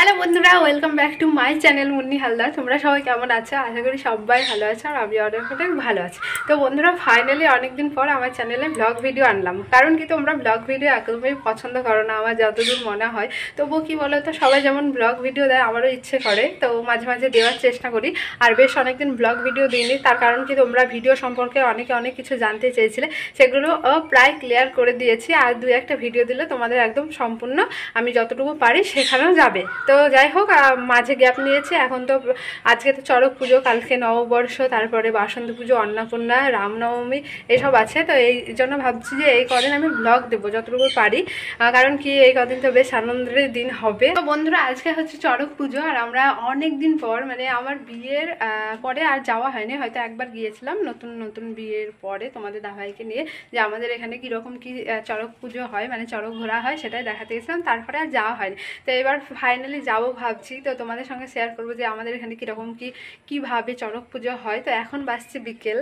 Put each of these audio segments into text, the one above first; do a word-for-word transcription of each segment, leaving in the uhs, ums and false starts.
Hello বন্ধুরা, welcome back to my channel Munni Haldar. তোমরা সবাই কেমন আছো? আশা করি সবাই ভালো আছো আর আমি অনেক অনেক ভালো আছি। তো বন্ধুরা, ফাইনালি অনেকদিন পর আমার চ্যানেলে ব্লগ ভিডিও আনলাম। কারণ কি, তোমরা ব্লগ ভিডিও একদমই পছন্দ করো না আমার যতদূর মনে হয়। তবুও কি বলো তো, সবাই যেমন ব্লগ ভিডিও দেয় আমারও ইচ্ছে করে, তো মাঝে মাঝে দেওয়ার চেষ্টা করি। আর বেশ অনেকদিন ব্লগ ভিডিও দিইনি, তার কারণ কি, তোমরা ভিডিও সম্পর্কে অনেকে অনেক কিছু জানতে চেয়েছিলে, সেগুলো প্রায় ক্লিয়ার করে দিয়েছি। আর দু একটা ভিডিও দিলে তোমাদের একদম সম্পূর্ণ আমি যতটুকু পারি সেখানেও যাবে। তো যাই হোক, মাঝে গ্যাপ নিয়েছি। এখন তো আজকে তো চড়ক পুজো, কালকে নববর্ষ, তারপরে বাসন্তী পুজো, অন্নপূর্ণা, রামনবমী এসব আছে। তো এই জন্য ভাবছি যে এই কদিন আমি ব্লগ দেবো যতটুকু পারি, কারণ কি এই কদিন তো বেশ আনন্দের দিন হবে। তো বন্ধুরা, আজকে হচ্ছে চড়ক পুজো, আর আমরা অনেক দিন পর, মানে আমার বিয়ের পরে আর যাওয়া হয়নি, হয়তো একবার গিয়েছিলাম নতুন নতুন বিয়ের পরে তোমাদের দাভাইকে নিয়ে, যে আমাদের এখানে কীরকম কি চড়ক পুজো হয়, মানে চড়ক ঘোরা হয়, সেটাই দেখাতে গেছিলাম। তারপরে আর যাওয়া হয়নি। তো এবার ফাইনালি যাবো ভাবছি। তো তোমাদের সঙ্গে শেয়ার করবো যে আমাদের এখানে কীরকম কি কীভাবে চড়ক পুজো হয়। তো এখন বাজছে বিকেল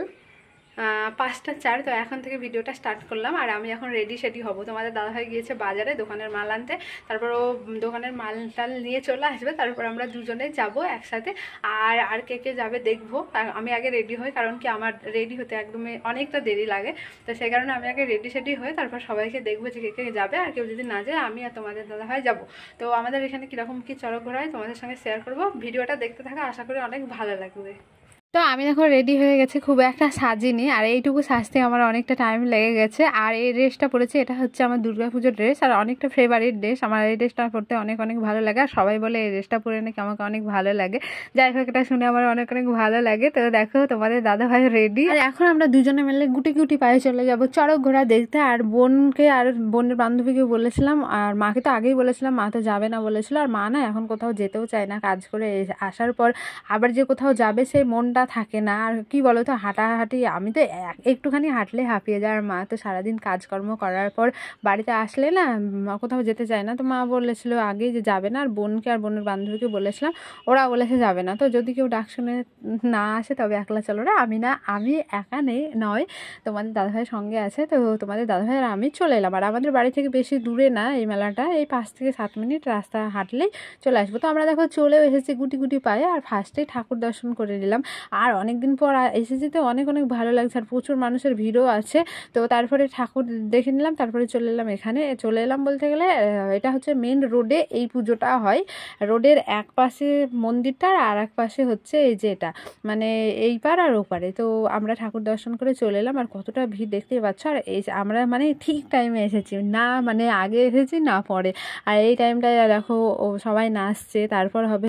পাঁচটা চার। তো এখন থেকে ভিডিওটা স্টার্ট করলাম, আর আমি এখন রেডি সেডি হব। তোমাদের দাদাভাই গিয়েছে বাজারে দোকানের মাল আনতে, তারপর ও দোকানের মাল টাল নিয়ে চলে আসবে, তারপর আমরা দুজনে যাব একসাথে। আর আর কে কে যাবে দেখবো। আমি আগে রেডি হই, কারণ কি আমার রেডি হতে একদমই অনেকটা দেরি লাগে। তো সেই কারণে আমি আগে রেডি সেডি হয়ে তারপর সবাইকে দেখবো যে কে কে যাবে। আর কেউ যদি না যায়, আমি আর তোমাদের দাদাভাই যাব। তো আমাদের এখানে কীরকম কী চড়ক ঘোরা হয় তোমাদের সঙ্গে শেয়ার করবো। ভিডিওটা দেখতে থাকা, আশা করি অনেক ভালো লাগবে। তো আমি দেখো রেডি হয়ে গেছে, খুব একটা সাজিনি, আর এইটুকু সাজতে আমার অনেকটা টাইম লেগে গেছে। আর এই ড্রেসটা পরেছি, এটা হচ্ছে আমার দুর্গাপুজোর ড্রেস, আর অনেকটা ফেভারিট ড্রেস আমার। এই ড্রেসটা পরতে অনেক অনেক ভালো লাগে, আর সবাই বলে এই ড্রেসটা পরে নাকি আমাকে অনেক ভালো লাগে। যাই হোক, এটা শুনে আমার অনেক অনেক ভালো লাগে। তো দেখো, তোমাদের দাদাভাই রেডি, আর এখন আমরা দুজনে মিলে গুটি গুটি পায়ে চলে যাব চড়ক ঘোড়া দেখতে। আর বোনকে আর বোনের বান্ধবীকে বলেছিলাম, আর মাকে তো আগেই বলেছিলাম, মা তো যাবে না বলেছিল। আর মা না এখন কোথাও যেতেও চায় না, কাজ করে আসার পর আবার যে কোথাও যাবে সেই মনটা থাকে না। আর কি বলো তো, হাঁটাহাঁটি আমি তো একটুখানি হাঁটলে হাঁপিয়ে যায়। আর মা তো সারাদিন কাজকর্ম করার পর বাড়িতে আসলে না কোথাও যেতে চায় না। তো মা বলেছিল আগেই যে যাবে না। আর বোনকে আর বোনের বান্ধবীকে বলেছিলাম, ওরা বলেছে যাবে না। তো যদি কেউ ডাক শুনে না আসে তবে একলা চলো না। আমি না আমি একা নেই নয়, তোমাদের দাদাভাইয়ের সঙ্গে আছে। তো তোমাদের দাদাভাই আর আমি চলে এলাম। আর আমাদের বাড়ি থেকে বেশি দূরে না এই মেলাটা, এই পাঁচ থেকে সাত মিনিট রাস্তা হাঁটলেই চলে আসবো। তো আমরা দেখো চলেও এসেছি গুটি গুটি পায়ে, আর ফার্স্টেই ঠাকুর দর্শন করে নিলাম। আর অনেকদিন পর এসেছি, তো অনেক অনেক ভালো লাগছে, আর প্রচুর মানুষের ভিড়ও আছে। তো তারপরে ঠাকুর দেখে নিলাম, তারপরে চলে এলাম এখানে। চলে এলাম বলতে গেলে এটা হচ্ছে মেন রোডে এই পুজোটা হয়। রোডের এক পাশে মন্দিরটা, আর এক পাশে হচ্ছে এই যে এটা, মানে এই পার আর ওপারে। তো আমরা ঠাকুর দর্শন করে চলে এলাম, আর কতটা ভিড় দেখতেই পাচ্ছ। আর এই আমরা মানে ঠিক টাইমে এসেছি, না মানে আগে এসেছি না পরে। আর এই টাইমটায় দেখো সবাই নাচছে, তারপর হবে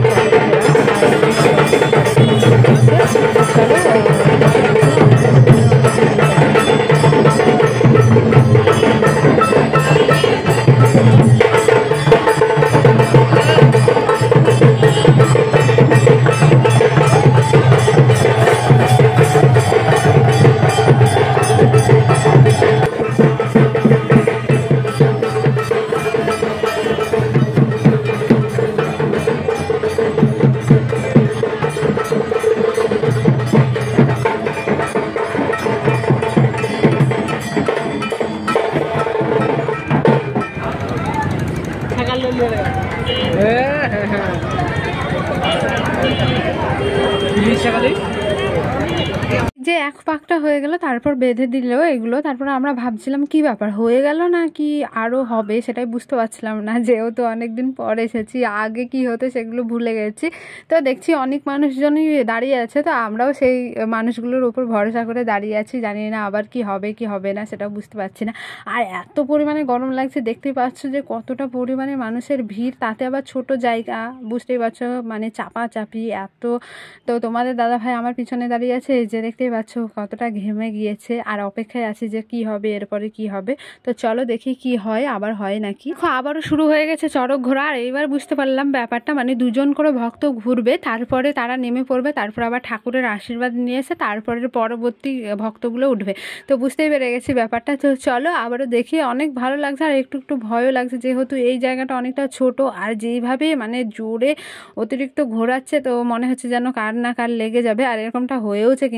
যে এক পাকটা হয়ে গেল, তারপর বেঁধে দিল এগুলো। তারপর আমরা ভাবছিলাম কি ব্যাপার, হয়ে গেল না কি আরও হবে, সেটাই বুঝতে পারছিলাম না। যেহেতু অনেকদিন পর এসেছি, আগে কি হতো সেগুলো ভুলে গেছি। তো দেখছি অনেক মানুষজনই দাঁড়িয়ে আছে, তো আমরাও সেই মানুষগুলোর উপর ভরসা করে দাঁড়িয়ে আছি। জানি না আবার কি হবে কি হবে না, সেটাও বুঝতে পারছি না। আর এত পরিমাণে গরম লাগছে, দেখতেই পাচ্ছ যে কতটা পরিমাণে মানুষের ভিড়, তাতে আবার ছোট জায়গা, বুঝতেই পারছো, মানে চাপাচাপি এত। তো তোমাদের দাদাভাই আমার পিছনে দাঁড়িয়ে আছে, যে দেখতেই পাচ্ছ কতটা ঘেমে গিয়েছে। আর অপেক্ষায় আছি যে কি হবে, এরপরে কি হবে। তো চলো দেখি কি হয়, আবার হয় নাকি। আবারও শুরু হয়ে গেছে চড়ক ঘোরা। আর এইবার বুঝতে পারলাম ব্যাপারটা, মানে দুজন করে ভক্ত ঘুরবে, তারপরে তারা নেমে পড়বে, তারপর আবার ঠাকুরের আশীর্বাদ নিয়ে এসে তারপরে পরবর্তী ভক্তগুলো উঠবে। তো বুঝতেই পেরে গেছি ব্যাপারটা। তো চলো আবারও দেখি। অনেক ভালো লাগছে, আর একটু একটু ভয়ও লাগছে, যেহেতু এই জায়গাটা অনেকটা ছোট, আর যেইভাবে মানে জোরে অতিরিক্ত ঘোরাচ্ছে, তো মনে হচ্ছে যেন কার না কার লেগে যাবে। আর এরকমটা হয়েওছে কিন্তু শেষে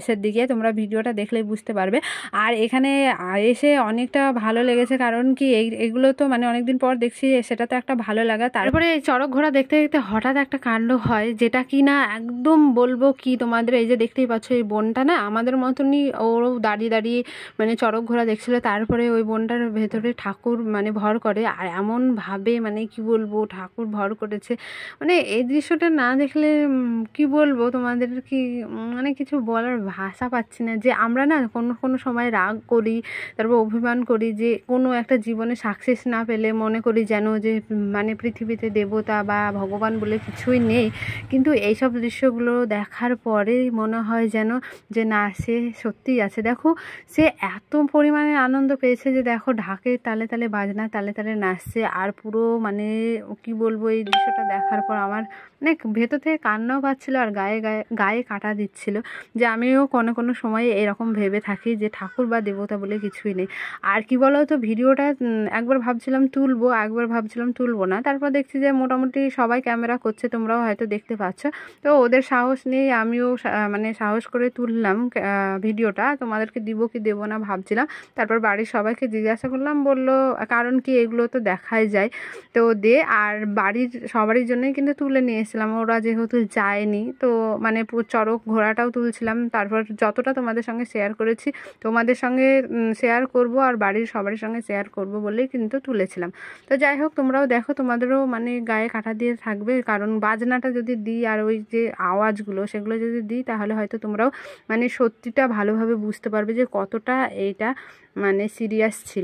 শেষের দিকে, তোমরা ভিডিওটা দেখলেই বুঝতে পারবে। আর এখানে এসে অনেকটা ভালো লেগেছে, কারণ কি এই এগুলো তো মানে অনেকদিন পর দেখছি, সেটা তো একটা ভালো লাগা। তারপরে এই চড়ক ঘোড়া দেখতে দেখতে হঠাৎ একটা কাণ্ড হয়, যেটা কি না একদম বলবো কি তোমাদের, এই যে দেখতেই পাচ্ছ এই বোনটা না আমাদের মতনই, ওরও দাঁড়িয়ে দাঁড়িয়ে মানে চড়ক ঘোড়া দেখছিল। তারপরে ওই বোনটার ভেতরে ঠাকুর মানে ভর করে, আর এমনভাবে মানে কি বলবো ঠাকুর ভর করেছে, মানে এই দৃশ্যটা না দেখলে কি বলবো তোমাদের, কি মানে কিছু বলার ভাষা পাচ্ছি না। যে আমরা না কোনো কোনো সময় রাগ করি, তারপর অভিমান করি, যে কোনো একটা জীবনে সাকসেস না পেলে মনে করি যেন যে মানে পৃথিবীতে দেবতা বা ভগবান বলে কিছুই নেই। কিন্তু এইসব দৃশ্যগুলো দেখার পরে মনে হয় যেন যে না, সে সত্যিই আছে। দেখো সে এত পরিমাণে আনন্দ পেয়েছে যে দেখো ঢাকের তালে তালে বাজনা তালে তালে নাচছে, আর পুরো মানে কি বলবো এই দৃশ্যটা দেখার পর আমার মানে ভেতর থেকে কান্নাও পাচ্ছিলো, আর গায়ে গায়ে গায়ে কাটা দিচ্ছিল। যে আমিও কোনো কোনো সময় এরকম ভেবে থাকি যে ঠাকুর বা দেবতা বলে কিছুই নেই। আর কি বলো তো, ভিডিওটা একবার ভাবছিলাম তুলবো, একবার ভাবছিলাম তুলবো না, তারপর দেখছি যে মোটামুটি সবাই ক্যামেরা করছে, তোমরাও হয়তো দেখতে পাচ্ছ। তো ওদের সাহস নেই, আমিও মানে সাহস করে তুললাম ভিডিওটা, তোমাদেরকে দিব কি দেবো না ভাবছিলাম। তারপর বাড়ির সবাইকে জিজ্ঞাসা করলাম, বললো কারণ কি এগুলো তো দেখাই যায়, তো দে। আর বাড়ির সবারই জন্যই কিন্তু তুলে নিয়ে এসেছিলাম, ওরা যেহেতু যায়নি তো মানে চড়ক ঘোড়াটাও তুলছিলাম। তারপর যতটা তোমাদের সঙ্গে শেয়ার করেছি তোমাদের সঙ্গে শেয়ার করব, আর বাড়ির সবার সঙ্গে শেয়ার করব বলেই কিন্তু তুলেছিলাম। তো যাই হোক, তোমরাও দেখো, তোমাদেরও মানে গায়ে কাটা দিয়ে থাকবে, কারণ বাজনাটা যদি দিই আর ওই যে আওয়াজগুলো সেগুলো যদি দিই, তাহলে হয়তো তোমরাও মানে সত্যিটা ভালোভাবে বুঝতে পারবে যে কতটা এইটা মানে সিরিয়াস ছিল।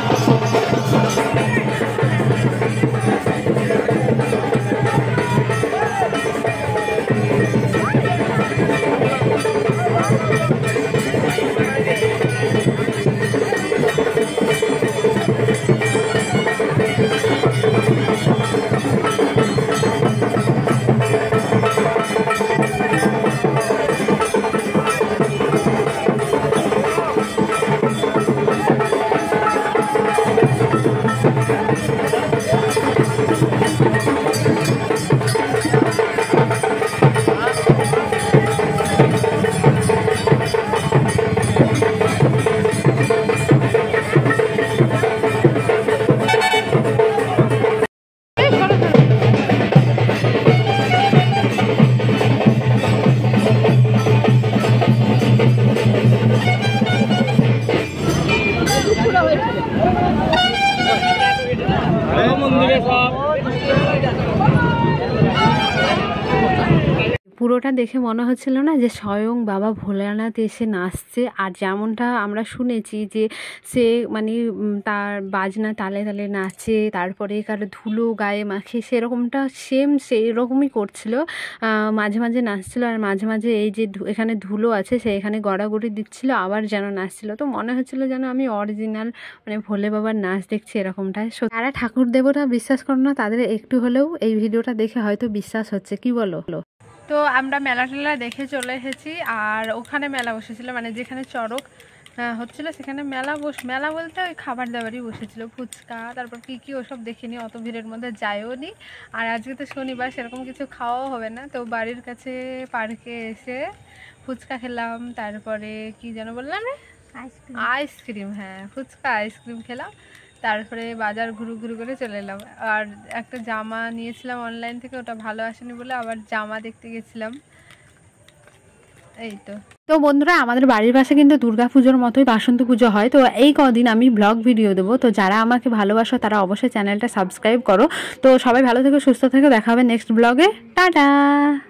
পুরোটা দেখে মনে হচ্ছিল না যে স্বয়ং বাবা ভোলানাথ এসে নাচছে। আর যেমনটা আমরা শুনেছি যে সে মানে তার বাজনা তালে তালে নাচে, তারপরে কারো ধুলো গায়ে মাখে, সেরকমটা সেম সেই রকমই করছিল, মাঝে মাঝে নাচছিল, আর মাঝে মাঝে এই যে এখানে ধুলো আছে সে এখানে গড়াগড়ি দিচ্ছিল, আবার যেন নাচছিল। তো মনে হচ্ছিল যেন আমি অরিজিনাল মানে ভোলে বাবার নাচ দেখছি এরকমটাই। যারা ঠাকুর দেবতা বিশ্বাস করো না তাদের একটু হলেও এই ভিডিওটা দেখে হয়তো বিশ্বাস হচ্ছে, কি বলো? তো আমরা মেলা টেলা দেখে চলে এসেছি, আর ওখানে মেলা বসেছিল মানে যেখানে চড়ক হচ্ছিল সেখানে মেলা বস মেলা বলতে ওই খাবার দাবারই বসেছিল, ফুচকা তারপর কী কী ওসব দেখিনি, অত ভিড়ের মধ্যে যায়ও নি। আর আজকে তো শনিবার, সেরকম কিছু খাওয়াও হবে না। তো বাড়ির কাছে পার্কে এসে ফুচকা খেলাম, তারপরে কি যেন বললাম রে, আইসক্রিম, হ্যাঁ ফুচকা আইসক্রিম খেলাম, তারপরে বাজার ঘুরু ঘুরু করে চলে এলাম। আর একটা জামা নিয়েছিলাম অনলাইন থেকে, ওটা ভালো আসেনি বলে আবার জামা দেখতে গেছিলাম। এই তো তো বন্ধুরা, আমাদের বাড়ির পাশে কিন্তু দুর্গাপুজোর মতোই বাসন্তী পুজো হয়। তো এই কদিন আমি ব্লগ ভিডিও দেবো, তো যারা আমাকে ভালোবাসো তারা অবশ্যই চ্যানেলটা সাবস্ক্রাইব করো। তো সবাই ভালো থেকো, সুস্থ থেকো, দেখা হবে নেক্সট ব্লগে, টাটা।